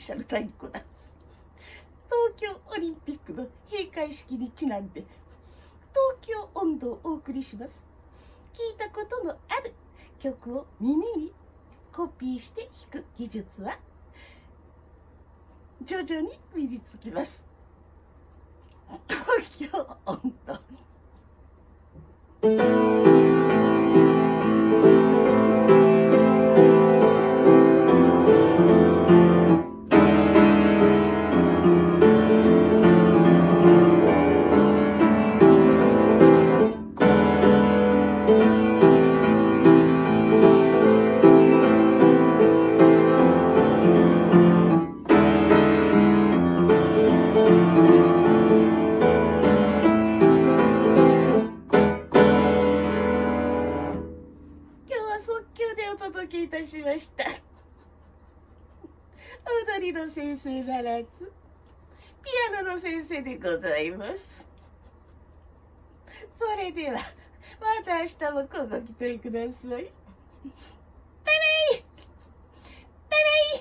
しゃる太鼓だ。東京オリンピックの閉会式にちなんで東京音頭をお送りします。聞いたことのある曲を耳にコピーして弾く技術は徐々に身につきます。東京音頭。即興でお届けいたしました。踊りの先生ならずピアノの先生でございます。それではまた明日もご期待ください。バイバイバイバイ。